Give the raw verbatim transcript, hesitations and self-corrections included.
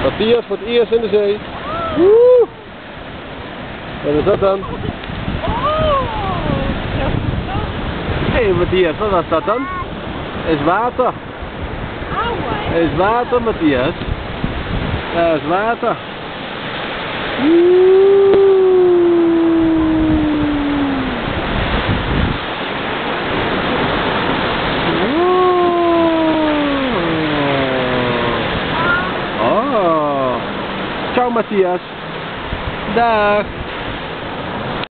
Matthias voor het eerst in de zee. Woe! Wat is dat dan? Hé hey, Matthias, wat was dat dan? Is water. Is water, Matthias. Dat is water. Oh. Ciao Matthias. Dag.